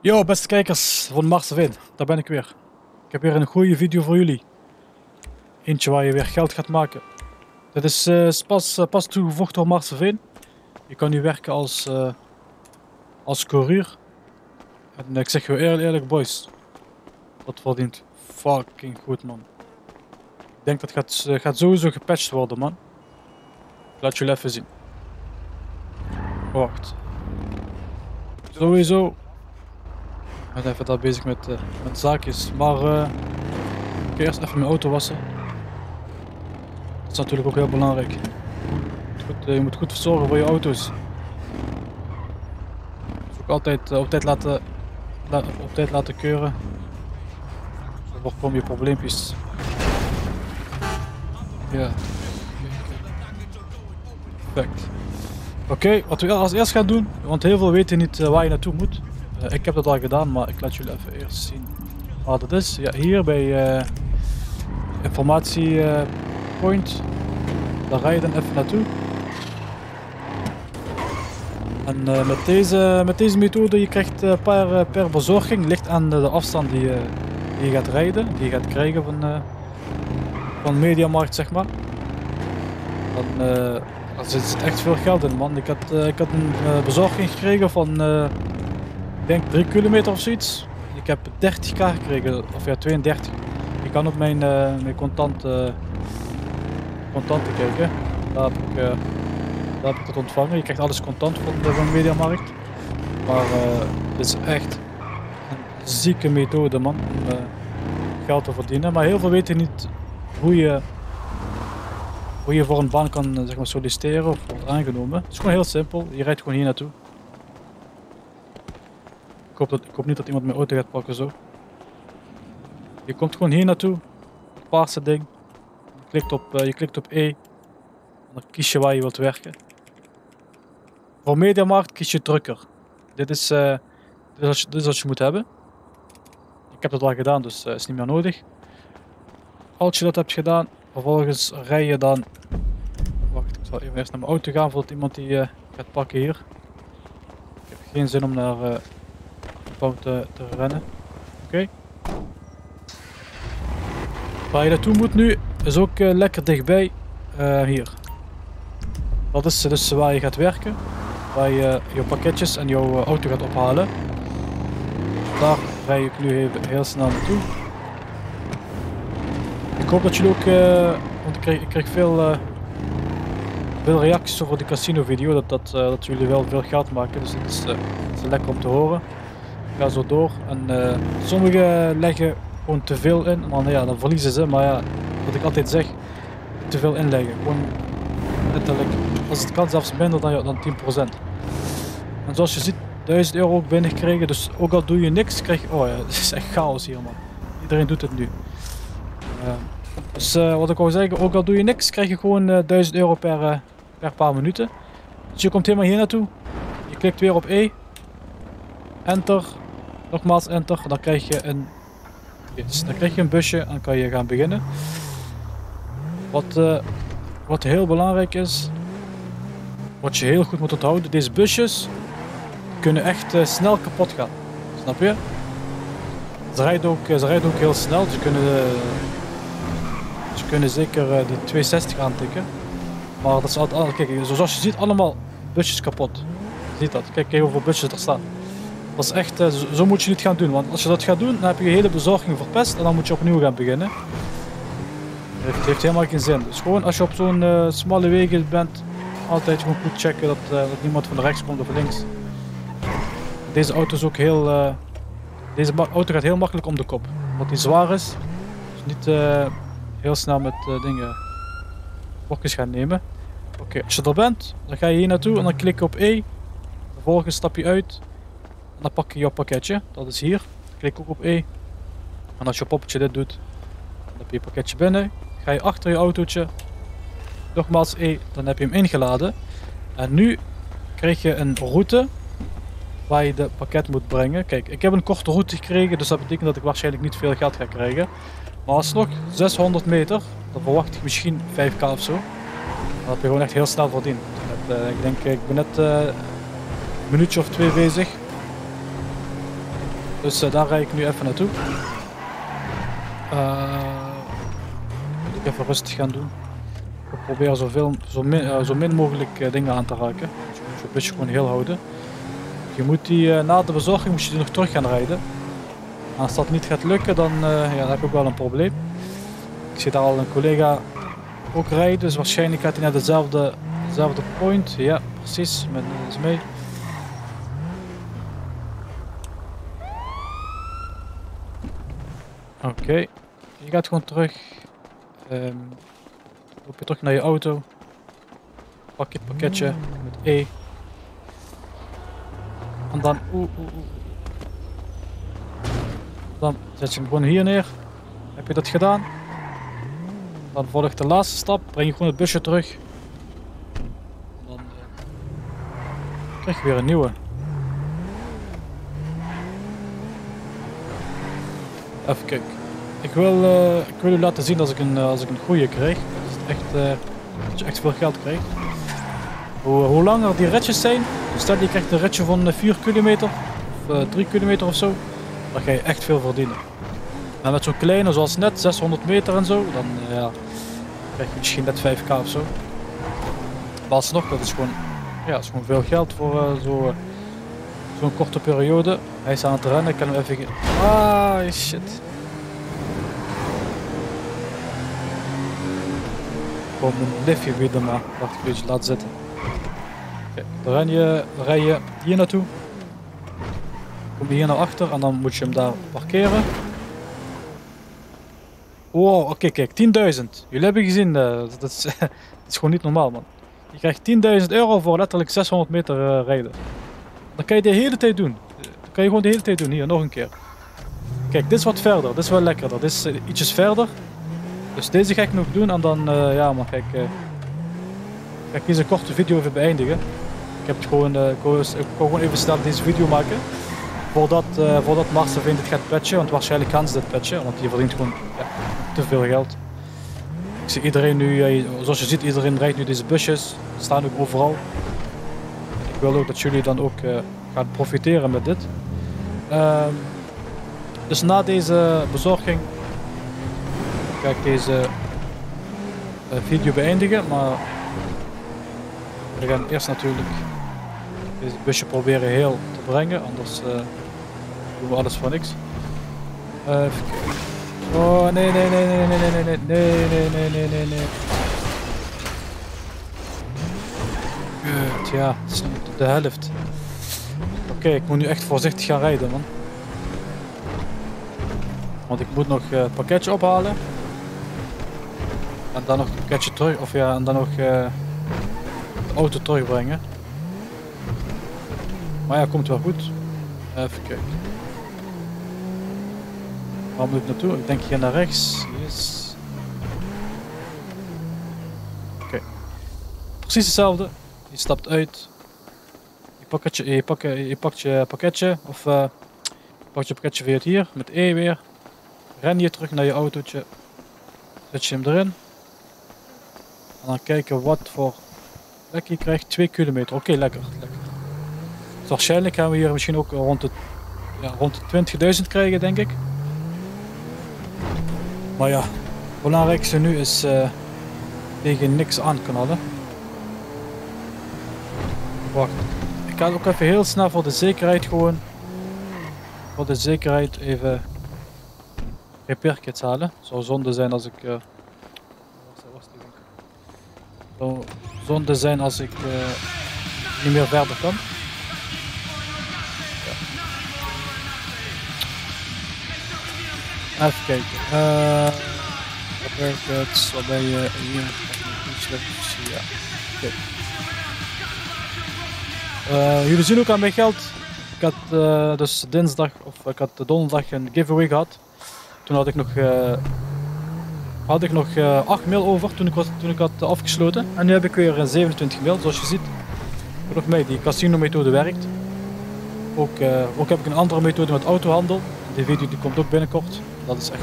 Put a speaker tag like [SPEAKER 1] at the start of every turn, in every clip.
[SPEAKER 1] Yo, beste kijkers van Mars of In, daar ben ik weer. Ik heb weer een goede video voor jullie. Eentje waar je weer geld gaat maken. Dit is pas toegevoegd door Mars of In. Je kan nu werken als courier. En ik zeg je eerlijk boys, dat verdient fucking goed man. Ik denk dat gaat sowieso gepatcht worden man. Ik laat jullie even zien. Wacht. Sowieso. Ik ben even daar bezig met zaakjes, maar ik ga eerst even mijn auto wassen. Dat is natuurlijk ook heel belangrijk. Je moet goed verzorgen voor je auto's. Dus ook altijd op tijd laten keuren. Dan voorkom je probleempjes. Ja. Perfect. Oké, wat we als eerst gaan doen, want heel veel weten niet waar je naartoe moet. Ik heb dat al gedaan, maar ik laat jullie even eerst zien waar dat is. Ja, hier bij informatiepoint. Daar ga je dan even naartoe. En met deze methode, je krijgt per bezorging, ligt aan de afstand die je gaat rijden, die je gaat krijgen van Mediamarkt zeg maar. Dan er zit echt veel geld in man. Ik had een bezorging gekregen van ik denk 3 kilometer of zoiets. Ik heb 30k gekregen, of ja 32. Ik kan op mijn contanten kijken. Daar heb ik dat ontvangen. Je krijgt alles contant van Mediamarkt. Maar het is echt een zieke methode man om geld te verdienen. Maar heel veel weten niet hoe je voor een baan kan zeg maar, solliciteren of wordt aangenomen. Het is gewoon heel simpel. Je rijdt gewoon hier naartoe. Ik hoop niet dat iemand mijn auto gaat pakken zo. Je komt gewoon hier naartoe. Het paarse ding. Je klikt op E. En dan kies je waar je wilt werken. Voor Mediamarkt kies je drukker. Dit is wat je moet hebben. Ik heb dat al gedaan, dus is niet meer nodig. Als je dat hebt gedaan, vervolgens rij je dan... Wacht, ik zal even eerst naar mijn auto gaan voordat iemand die gaat pakken hier. Ik heb geen zin om naar de bouw te rennen. Oké. Waar je naartoe moet nu is ook lekker dichtbij hier. Dat is dus waar je gaat werken. Waar je je pakketjes en jouw auto gaat ophalen. Daar rij ik nu even heel snel naartoe. Ik hoop dat jullie ook, want ik kreeg veel reacties over de casino video, dat jullie wel veel geld maken, dus dat is lekker om te horen. Ik ga zo door en sommigen leggen gewoon te veel in, maar ja, dan verliezen ze, maar ja, wat ik altijd zeg, te veel inleggen, gewoon letterlijk, als het kan zelfs minder dan 10%. En zoals je ziet, 1000 euro ook binnengekregen, dus ook al doe je niks, krijg je, oh ja, het is echt chaos hier man, iedereen doet het nu. Dus wat ik wou zeggen, ook al doe je niks, krijg je gewoon 1000 euro per paar minuten. Dus je komt helemaal hier naartoe. Je klikt weer op E. Enter. Nogmaals enter. Dan krijg je een busje en dan kan je gaan beginnen. Wat heel belangrijk is, wat je heel goed moet onthouden, deze busjes kunnen echt snel kapot gaan. Snap je? Ze rijden ook heel snel. Ze kunnen zeker die 260 aantikken. Maar dat is altijd, kijk, zoals je ziet, allemaal busjes kapot. Je ziet dat. Kijk hoeveel busjes er staan. Dat is echt, zo moet je niet gaan doen. Want als je dat gaat doen, dan heb je je hele bezorging verpest en dan moet je opnieuw gaan beginnen. Het heeft helemaal geen zin. Dus gewoon als je op zo'n smalle wegen bent, altijd gewoon goed checken dat niemand van rechts komt of links. Deze auto is ook heel, deze auto gaat heel makkelijk om de kop. Omdat die zwaar is. Dus niet heel snel met blokjes gaan nemen. Oké, als je er bent, dan ga je hier naartoe en dan klik je op E. Vervolgens stap je uit en dan pak je jouw pakketje. Dat is hier. Klik ook op E. En als je poppetje dit doet, dan heb je je pakketje binnen. Ga je achter je autootje, nogmaals E, dan heb je hem ingeladen. En nu krijg je een route waar je de pakket moet brengen. Kijk, ik heb een korte route gekregen, dus dat betekent dat ik waarschijnlijk niet veel geld ga krijgen. Maar alsnog 600 meter, dan verwacht ik misschien 5k of zo. Dan heb je gewoon echt heel snel verdiend. Ik denk, ik ben net een minuutje of 2 bezig. Dus daar rijd ik nu even naartoe. Moet ik even rustig gaan doen. Ik probeer zo min mogelijk dingen aan te raken. Dus je moet je busje gewoon heel houden. Je moet na de bezorging moet je die nog terug gaan rijden. En als dat niet gaat lukken, dan, ja, dan heb ik ook wel een probleem. Ik zie daar al een collega ook rijden, dus waarschijnlijk gaat hij naar dezelfde point. Ja, precies, met is mee. Oké, je gaat gewoon terug. Loop je terug naar je auto. Pak je het pakketje met E. En dan, dan zet je hem gewoon hier neer. Heb je dat gedaan? Dan volgt de laatste stap. Breng je gewoon het busje terug. Dan krijg je weer een nieuwe. Even kijken. Ik wil u laten zien als ik een goede krijg. Dat je echt veel geld krijgt. Hoe langer die ritjes zijn, stel je krijgt een ritje van 4 kilometer of 3 kilometer of zo, dan ga je echt veel verdienen. En met zo'n kleine zoals net, 600 meter en zo, dan ja, krijg je misschien net 5k of zo. Maar alsnog, dat is gewoon, ja, is gewoon veel geld voor zo'n korte periode. Hij is aan het rennen, ik kan hem even... Ah, shit. Gewoon een liftje weer maar. Wacht, een beetje laten zitten. Oké, dan rij je hier naartoe. Kom je hier naar achter en dan moet je hem daar parkeren. Wow, oké, kijk, 10.000. Jullie hebben gezien, dat is gewoon niet normaal, man. Je krijgt 10.000 euro voor letterlijk 600 meter rijden. Dan kan je de hele tijd doen. Dan kan je gewoon de hele tijd doen. Hier, nog een keer. Kijk, dit is wat verder. Dit is wel lekkerder. Dit is ietsjes verder. Dus deze ga ik nog doen en dan, ja, maar kijk. Ga ik deze korte video even beëindigen. Ik heb het gewoon, ik wil gewoon even snel deze video maken. Voordat Mastervind het gaat patchen, want waarschijnlijk gaan ze dit patchen, want die verdient gewoon ja, te veel geld. Ik zie iedereen nu, zoals je ziet, iedereen rijdt nu deze busjes, die staan ook overal. Ik wil ook dat jullie dan ook gaan profiteren met dit. Dus na deze bezorging ga ik deze video beëindigen, maar we gaan eerst natuurlijk deze busje proberen heel te brengen, anders doen we alles voor niks. Even kijken. Oh nee. Kut, ja, het is nog tot de helft. Oké, ik moet nu echt voorzichtig gaan rijden, man. Want ik moet nog het pakketje ophalen. En dan nog het pakketje terug, of ja, en dan nog de auto terugbrengen. Maar ja, komt wel goed. Even kijken. Waar moet ik naartoe? Ik denk hier naar rechts. Yes. Oké. Precies hetzelfde. Je stapt uit. Je pakt je pakketje. Of pak je pakketje weer hier. Met E weer. Ren je terug naar je autootje. Zet je hem erin. En dan kijken wat voor plek je krijgt. 2 kilometer. Oké, lekker. Dus waarschijnlijk gaan we hier misschien ook rond de 20.000 krijgen, denk ik. Maar ja, het belangrijkste nu is tegen niks aanknallen. Wacht, ik ga ook even heel snel voor de zekerheid gewoon. Voor de zekerheid even repair kits halen. Het zou zonde zijn als ik... zou zonde zijn als ik niet meer verder kan. Even kijken. Wat ben je hier? Ja. Okay. Jullie zien ook aan mijn geld. Ik had dus dinsdag of ik had donderdag een giveaway gehad. Toen had ik nog 8 mil over toen ik had afgesloten. En nu heb ik weer 27 mil, zoals je ziet. Geloof mij, die casino methode werkt. Ook heb ik een andere methode met autohandel. Die video die komt ook binnenkort. Dat is echt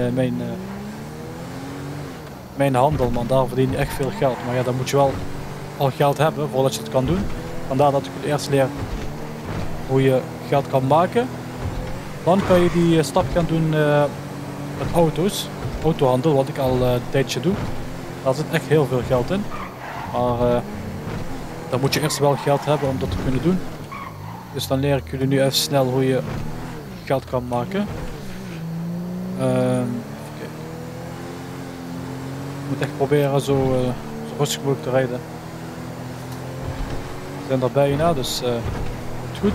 [SPEAKER 1] mijn handel, man. Daar verdien je echt veel geld. Maar ja, dan moet je wel al geld hebben voordat je het kan doen. Vandaar dat ik het eerst leer hoe je geld kan maken. Dan kan je die stap gaan doen met auto's. Autohandel, wat ik al een tijdje doe. Daar zit echt heel veel geld in. Maar dan moet je eerst wel geld hebben om dat te kunnen doen. Dus dan leer ik jullie nu even snel hoe je geld kan maken. Even kijken. Ik moet echt proberen zo rustig mogelijk te rijden. We zijn er bijna, dus goed.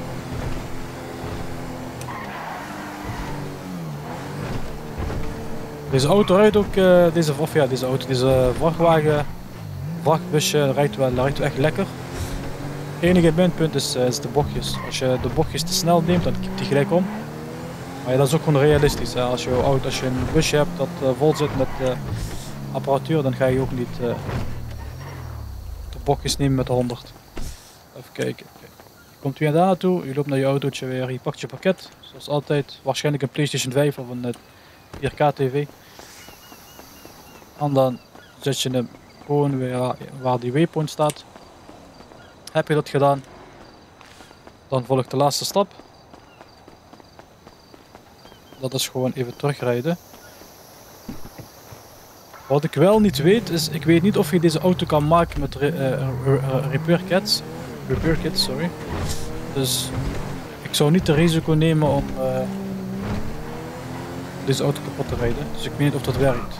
[SPEAKER 1] Deze auto rijdt ook, deze vrachtbusje rijdt wel echt lekker. Het enige minpunt is de bochtjes. Als je de bochtjes te snel neemt, dan kipt die gelijk om. Maar ja, dat is ook gewoon realistisch. Hè. Als je een busje hebt dat vol zit met apparatuur, dan ga je ook niet de bochtjes nemen met de 100. Even kijken. Je komt weer daar naartoe, je loopt naar je autootje weer, je pakt je pakket. Zoals altijd, waarschijnlijk een PlayStation 5 of een 4K TV. En dan zet je hem gewoon weer waar die waypoint staat. Heb je dat gedaan, dan volgt de laatste stap. Dat is gewoon even terugrijden. Wat ik wel niet weet is, ik weet niet of je deze auto kan maken met repair kits. Sorry. Dus ik zou niet het risico nemen om deze auto kapot te rijden. Dus ik weet niet of dat werkt.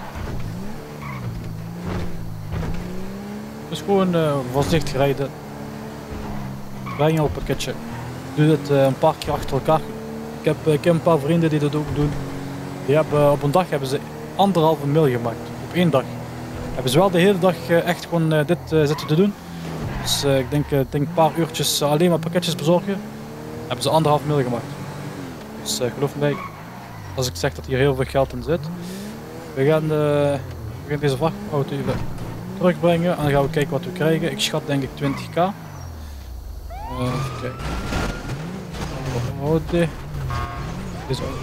[SPEAKER 1] Dus gewoon voorzichtig rijden. Breng je op een pakketje. Doe dit een paar keer achter elkaar. Ik heb een paar vrienden die dat ook doen. Die hebben, op een dag hebben ze 1,5 mil gemaakt. Op één dag. Hebben ze wel de hele dag echt gewoon dit zitten te doen. Dus ik denk een paar uurtjes alleen maar pakketjes bezorgen. Hebben ze 1,5 mil gemaakt. Dus geloof mij, als ik zeg dat hier heel veel geld in zit. We gaan deze vrachtauto even terugbrengen en dan gaan we kijken wat we krijgen. Ik schat denk ik 20k. Even kijken. Deze auto.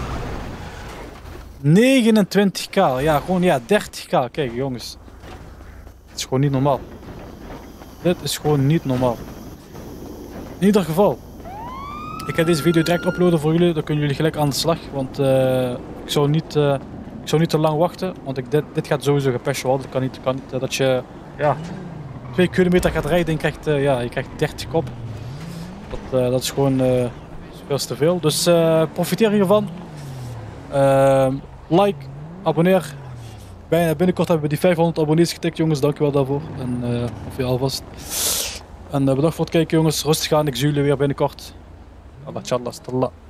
[SPEAKER 1] 29k, ja gewoon ja 30k. Kijk jongens. Het is gewoon niet normaal. Dit is gewoon niet normaal. In ieder geval. Ik ga deze video direct uploaden voor jullie, dan kunnen jullie gelijk aan de slag. Want ik zou niet te lang wachten, want dit gaat sowieso gepasht worden. Het kan niet dat je 2 kilometer gaat rijden en je krijgt 30 kop. Dat is gewoon veel te veel. Dus profiteer hiervan. Like, abonneer. Binnenkort hebben we die 500 abonnees getikt jongens, dankjewel daarvoor. En of je alvast. En bedankt voor het kijken jongens, rustig aan, ik zie jullie weer binnenkort. Allah, inshallah,